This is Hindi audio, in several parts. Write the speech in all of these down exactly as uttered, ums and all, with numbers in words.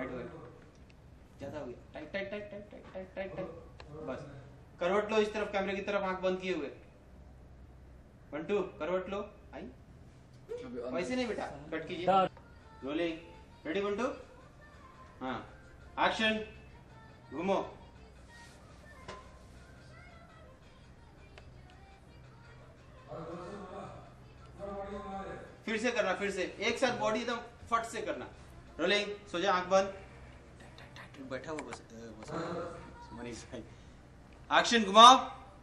राइट हो गया, ज्यादा हो गया, tight tight tight tight tight tight tight tight, बस करवट लो इस तरफ, कैमरे की तरफ, आंख बंद किए हुए, बंटू करवट लो, आई वैसे नहीं बेटा, कट कीजिए, रोलिंग, रेडी बंटू, हाँ एक्शन, घूमो, फिर से करना, फिर से एक साथ बॉडी एकदम फट से करना, रोलिंग, सो जा, आंख बंद, बैठा हुआ बस, बस मनीष भाई, एक्शन, घुमाओ,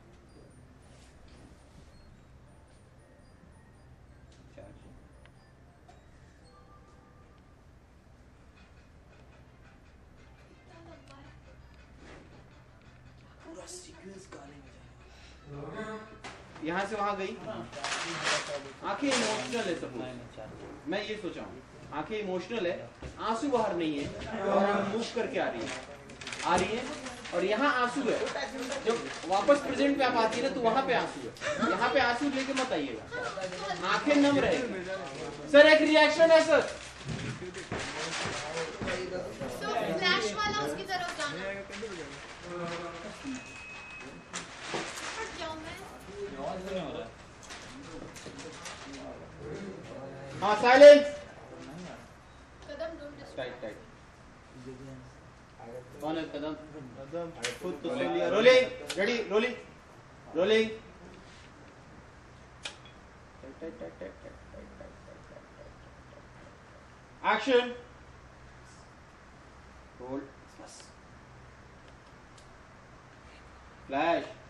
पूरा सीक्वेंस गाने में, यहाँ से वहां गई, आंखें इमोशनल है सब, मैं ये सोचा हूँ, आंखें इमोशनल है, आंसू बाहर नहीं है, और हम मूव करके आ रही है, आ रही है, और यहाँ आंसू है, जब वापस प्रेजेंट पे आप आती है ना तो वहां पे आंसू है, यहाँ पे आंसू लेके मत आइएगा, आंखें नम रहे। सर एक रिएक्शन है सर, फ्लैश वाला उसकी तरफ जाना, हाँ silence, Kadam don't tight tight, कौन है कदम, खुद तो सुन लिया, rolling, ready, rolling, rolling, action, hold, flash,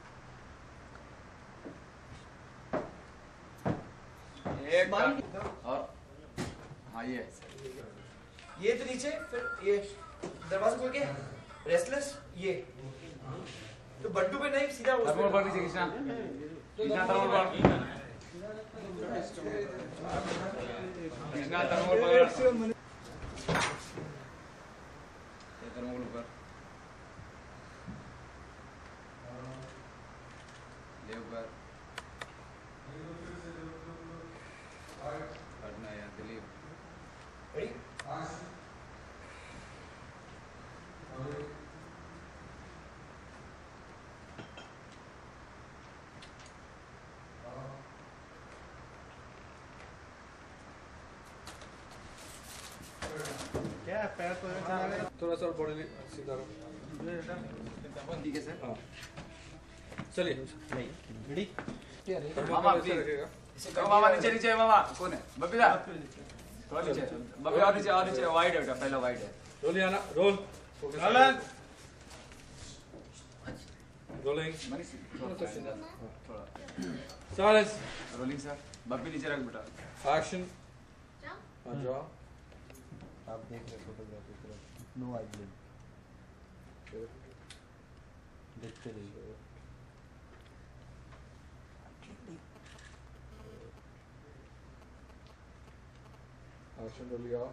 एक और हाँ ये ये तो नीचे, फिर ये दरवाजा खोल के रेस्टलेस, ये तो बंटू पे नहीं, सीधा उस थर्मल बार नीचे खींचना, खींचना थर्मल बार, खींचना थर्मल बार, थर्मल ऊपर, ले ऊपर, हटना यार दिलीप, रेडी, क्या पैर तो थोड़ा सा बॉडी सीधा रहो, ठीक है सर, हाँ चलिए, रेडी, मामा रखेगा, तो मामा नीचे नीचे, मामा कौन है, बब्बी दा थोड़ा नीचे, बब्बी और नीचे और नीचे, वाइड है बेटा, पहला वाइड है, रोल आना, रोल, रोलिंग, रोलिंग, मनीष थोड़ा थोड़ा, साइलेंस, रोलिंग सर, बब्बी नीचे रख बेटा, एक्शन, आ जाओ, आप देख रहे फोटोग्राफी तरफ, नो आई ब्लिंक, देखते रहिए, एक्शन रोल आओ,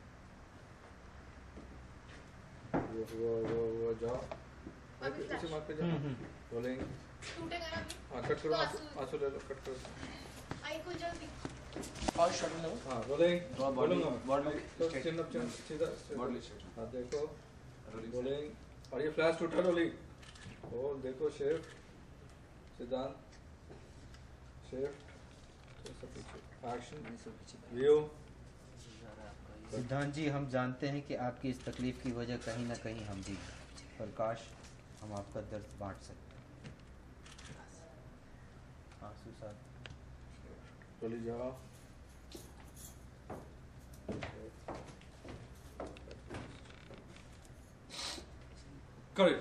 वो वो वो वो जाओ, अभी इसी फ्लैश मार्क पे जाओ, रोलिंग, टूटेगा ना अभी, हाँ कट करो, आंसू आंसू ले लो, कट करो, आई को जल्दी, और शॉट में लो, हाँ रोलिंग, थोड़ा बॉडी बोलूंगा, बॉडी तो चिन अप चिन सीधा, बॉडी हाँ देखो, रोलिंग रोलिंग, और ये फ्लैश टूटा, रोलिंग, और देखो शिफ्ट, सिद्धांत, शिफ्ट, सब पीछे, एक्शन, व्यू, सिद्धांत जी हम जानते हैं कि आपकी इस तकलीफ की वजह कहीं ना कहीं हम भी हैं। प्रकाश हम आपका दर्द बांट सकते हैं, आंसू साथ, रोली जाओ, करो,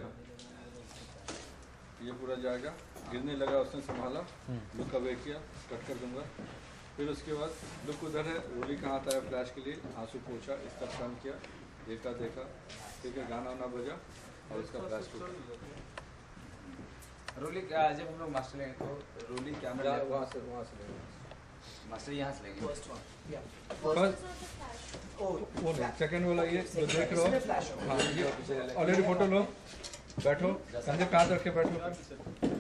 ये पूरा जाएगा, गिरने लगा, उसने संभाला, लुक अवे किया, कट कर दूंगा, फिर उसके बाद लुक उधर है, रोली कहाँ आता है फ्लैश के लिए, आंसू पूछा, इसका टर्न किया, देखा देखा, ठीक है, गाना वाना बजा और इसका फ्लैश टूटा, रोली जब हम लोग मास्टर लेंगे तो रोली कैमरा वहाँ से वहाँ से लेंगे, मास्टर यहाँ से लेंगे, फर्स्ट वन, या फर्स्ट ओ वो सेकंड वाला ये जो देख रहे इसमें फ्लैश हो, हाँ ये ऑलरेडी फोटो लो, बैठो, कंधे पे हाथ रख के बैठो,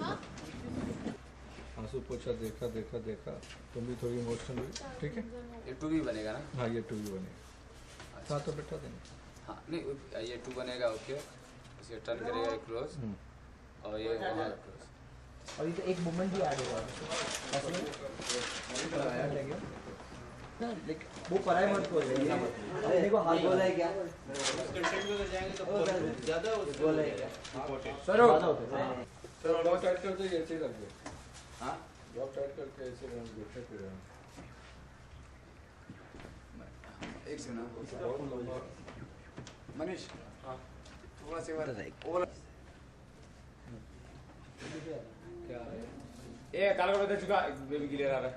आंसू पोछा, देखा देखा देखा, तुम भी थोड़ी इमोशनल हुई, ठीक है, ये टू भी बनेगा ना, हाँ ये टू भी बनेगा, साथ तो बैठा देना, हाँ नहीं ये टू बनेगा ओके, इसे टर्न करेगा क्लोज और ये वहाँ क्लोज। और ये तो एक मूवमेंट भी ऐड होगा ऐसे में लाइक वो पराई मत बोल रही है अपने को हाथ बोला है क्या कंटेंट में जाएंगे तो ज्यादा बोला है क्या सर ज्यादा होते हैं सर बहुत टाइट कर दो, ऐसे ही रख दो। हाँ बहुत टाइट करके ऐसे रन बैठे पे रहना। एक सेकंड बहुत लंबा। मनीष हाँ थोड़ा सा और क्या ए काला का चुका बेबी क्लियर आ रहा है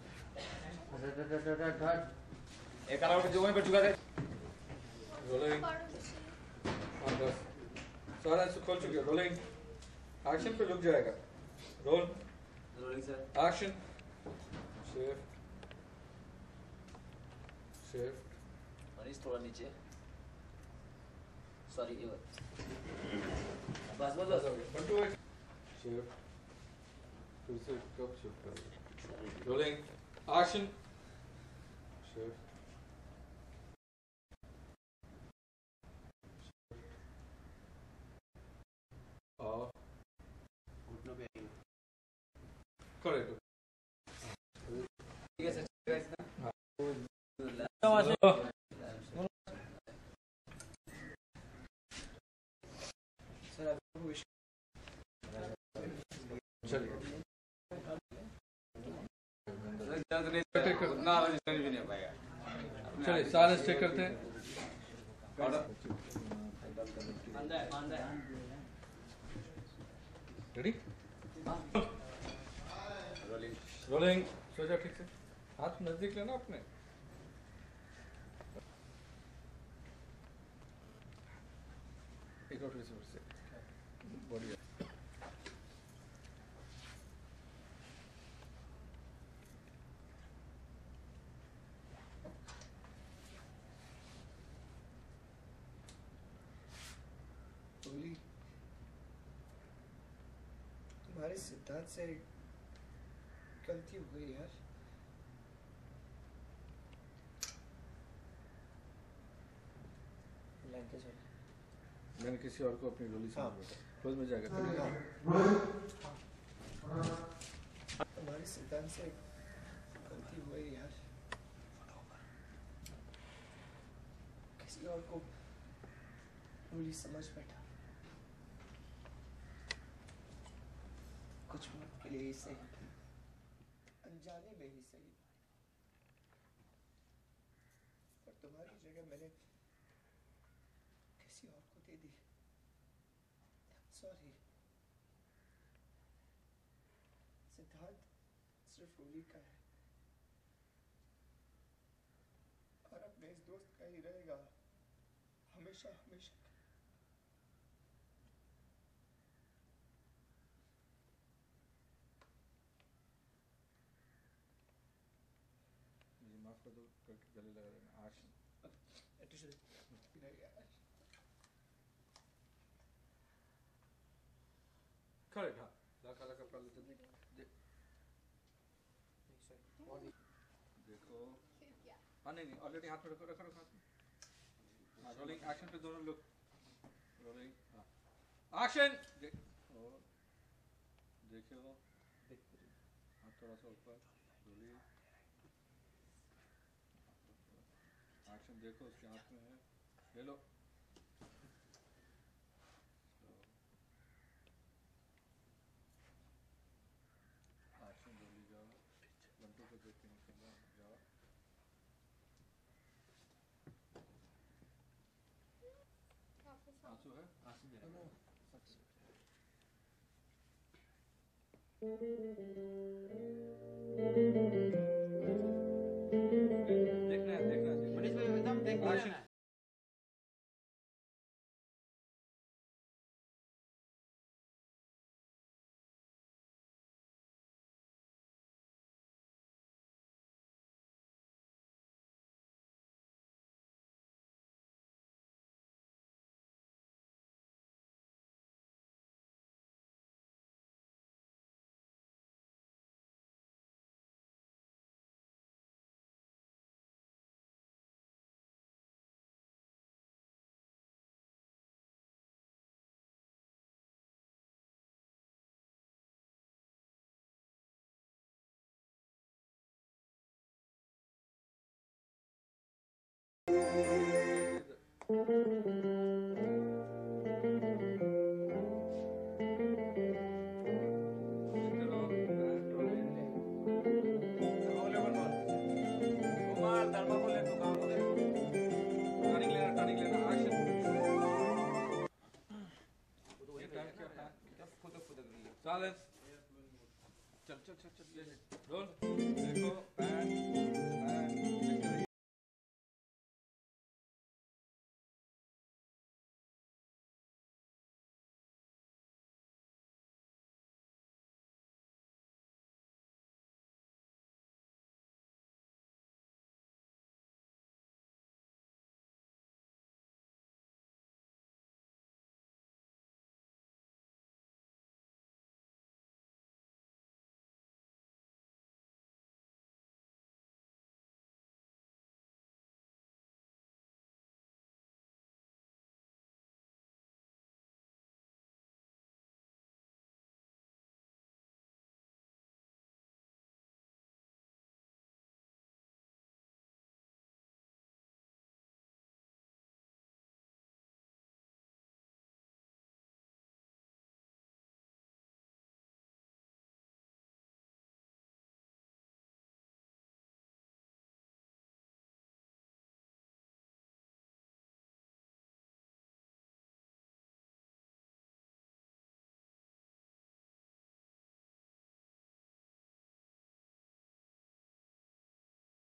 ए काला का जो वहीं पर चुका था रोलिंग। हाँ बस सारा ऐसे खोल चुके। रोलिंग एक्शन पे रुक जाएगा। Roll rolling sir action shift shift Manish थोड़ा नीचे सॉरी ये बस बस बस बंटू शिफ्ट फिर से कब शिफ्ट करोगे। रोलिंग एक्शन शिफ्ट ऑफ घुटनों पे आएंगे। करेक्ट। ठीक है सर चलिए उतना रजिस्टर भी नहीं हो पाएगा। चलिए सारे चेक करते हैं। रेडी रोलिंग रोलिंग सोचा ठीक से हाथ नजदीक लेना अपने। एक और फिर से बढ़िया। तुम्हारे सिद्धांत से गलती हो गई यार। मैंने किसी और को अपनी रोली समझ बैठा। क्लोज में जाएगा। तुम्हारे सिद्धांत से गलती हो गई यार। किसी और को रोली समझ बैठा। कुछ वक्त के लिए ही सही, अनजाने में ही सही, पर तुम्हारी जगह मैंने किसी और को दे दी। सॉरी। सिद्धांत सिर्फ रोली का है और अब मेरे इस दोस्त का ही रहेगा हमेशा हमेशा। मुझे माफ कर दो करके गले लगा देना। Action correct. हाँ लगा लगा कर लेते देख देख देखो। फिर क्या हाँ नहीं नहीं ऑलरेडी हाथ में रखो रखो रखो हाथ में। हाँ रोलिंग एक्शन पे दोनों लोग रोलिंग। हाँ एक्शन देख और देखिए वो हाथ थोड़ा सा ऊपर रोलिंग। एक्शन देखो उसके हाथ में है ले लो। एक्शन जल्दी जाओ बंटू को देख के निकलना जाओ। आंसू है आंसू दे देखना है देखना है मनीष भाई एकदम देख एक्शन Silence. चल चल चल चल रोल देखो and